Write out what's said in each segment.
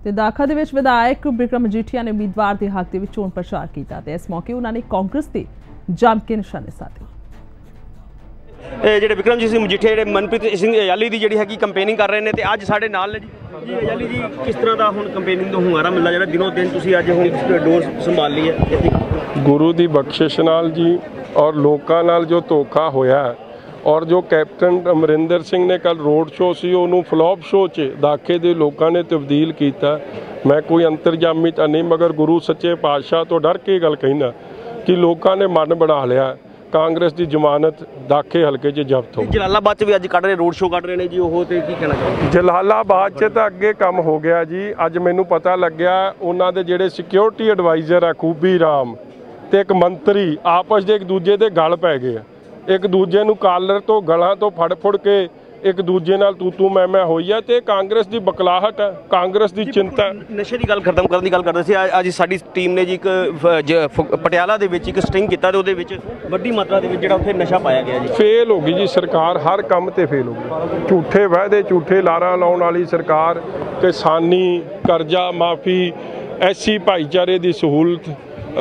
ਤੇ ਦਾਖਾ ਦੇ ਵਿੱਚ ਵਿਧਾਇਕ ਬਿਕਰਮ ਮਜੀਠੀਆ ਨੇ ਉਮੀਦਵਾਰ ਦੇ ਹੱਕ ਦੇ ਵਿੱਚ ਚੋਣ ਪ੍ਰਚਾਰ ਕੀਤਾ ਤੇ ਇਸ ਮੌਕੇ ਉਹਨਾਂ ਨੇ ਕਾਂਗਰਸ ਤੇ ਜੰਮ ਕੇ ਨਿਸ਼ਾਨੇ ਸਾਧੇ। ਜਿਹੜੇ ਬਿਕਰਮਜੀਤ ਸਿੰਘ ਮਜੀਠੀਆ ਜਿਹੜੇ ਮਨਪ੍ਰੀਤ ਸਿੰਘ ਅਯਾਲੀ ਦੀ ਜਿਹੜੀ ਹੈਗੀ ਕੰਪੇਨਿੰਗ ਕਰ ਰਹੇ ਨੇ ਤੇ ਅੱਜ ਸਾਡੇ ਨਾਲ ਨੇ ਜੀ ਅਯਾਲੀ ਜੀ, ਕਿਸ ਤਰ੍ਹਾਂ ਦਾ ਹੁਣ ਕੰਪੇਨਿੰਗ ਤੋਂ ਹੁੰਗਾਰਾ ਮਿਲਦਾ ਜਿਹੜਾ ਦਿਨੋਂ ਦਿਨ ਤੁਸੀਂ ਅੱਜ ਹੁਣ ਡੋਰ ਸੰਭਾਲ ਲਈ ਹੈ? ਗੁਰੂ ਦੀ ਬਖਸ਼ਿਸ਼ ਨਾਲ ਜੀ ਔਰ ਲੋਕਾਂ ਨਾਲ ਜੋ ਧੋਖਾ ਹੋਇਆ और जो कैप्टन अमरिंदर सिंह ने कल रोड शो सी उन्होंने फ्लॉप शो च दाखे दे लोगों ने तब्दील किया। मैं कोई अंतरजामी तो नहीं मगर गुरु सच्चे पातशाह तो डर के गल कहना कि लोगों ने मन बना लिया कांग्रेस की जमानत दाखे हल्के च जब्त हो। जलालाबाद भी अज कढ़ रहे रोड शो कढ़ रहे हैं जी, वो तो की कहना चाहते? जलालाबाद च तो अगे काम हो गया जी। अज मैनू पता लग गया उन्होंने जेडे सिक्योरिटी एडवाइजर है खूबी राम ते एक मंत्री आपस के एक दूजे के गल पै गए, एक दूजे नूं कालर तो गलां तो फड़ फुड़ के एक दूजे नाल तू तू मैं होई है ते कांग्रेस की बकलाहट है, कांग्रेस की चिंता। नशे की गल खत्म करने की गल करदे सी। अज साडी टीम ने जी एक पटियाला दे विच एक स्टिंग कीता ते उहदे विच वड्डी मात्रा दे विच जिहड़ा उत्थे नशा पाया गया जी। फेल हो गई जी सरकार, हर काम ते फेल हो गई। झूठे वायदे झूठे लारा लाउण वाली सरकार, किसानी करजा माफ़ी, SC भाईचारे की सहूलत,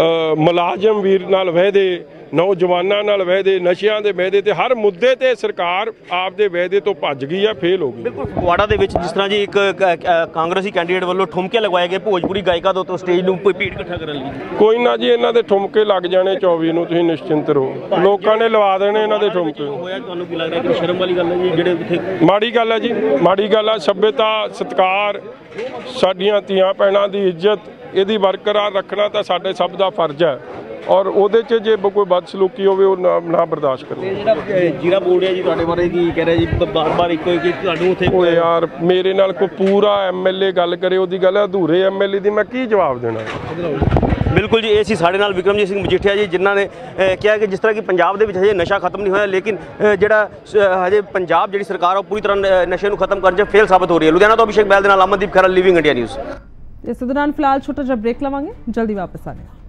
मुलाजम वीर नाल वायदे, नौजवानों नाल वायदे, नशियां दे वायदे ते हर मुद्दे ते सरकार आपदे वायदे तो भज गई है, फेल हो गई। बिल्कुल फगवाड़ा दे विच जिस तरह जी एक कांग्रेसी कैंडीडेट वालों ठुमके लगवाए गए भोजपुरी गायिका तो स्टेज नूं भीड़ इकट्ठा करन लई। कोई ना जी, इन्हां दे ठुमके लग जाने 24 नूं, तुसीं निश्चिंत रहो, लोकां ने लवा देने इन्हां दे ठुमके। होया तुहानूं की लग रहा है कि शर्म वाली गल है जी जिहड़े उत्थे? माड़ी गल है जी, माड़ी गल है। सभ्यता सत्कार साडीआं धीआं भैणां दी इज्जत इहदी बरकरार रखना तां साडे सब दा फर्ज है और ਉਹਦੇ 'ਚ ਜੇ ਕੋਈ ਬਦਸਲੂਕੀ ਹੋਵੇ ਉਹ ਨਾ ਬਰਦਾਸ਼ਤ ਕਰੋ। ਜਿਹੜਾ ਜੀਰਾ ਬੋਲ ਰਿਹਾ ਜੀ ਤੁਹਾਡੇ ਬਾਰੇ ਕੀ ਕਹਿ ਰਿਹਾ ਜੀ? ਬਾਰ-ਬਾਰ ਇੱਕੋ ਕਿ ਤੁਹਾਨੂੰ ਉੱਥੇ ਓਏ ਯਾਰ ਮੇਰੇ ਨਾਲ ਕੋਈ ਪੂਰਾ MLA ਗੱਲ ਕਰੇ ਉਹਦੀ ਗੱਲ ਅਧੂਰੇ MLA ਦੀ ਮੈਂ ਕੀ ਜਵਾਬ ਦੇਣਾ? बिल्कुल जी, ये सी साढ़े नाल बिक्रमजीत सिंह मजीठिया जी जिन्होंने कहा कि जिस तरह कि पंजाब दे विच हजे नशा खत्म नहीं होया लेकिन जिहड़ा हजे पंजाब जिहड़ी सरकार है पूरी तरह नशे नूं खत्म करन च फेल साबित हो रही है। लुधियाना तो अभिषेक बैल दे नाल Amandeep Khaira, living India news. इस दौरान फिलहाल छोटा जिहा ब्रेक लवांगे, जल्दी वापस आने।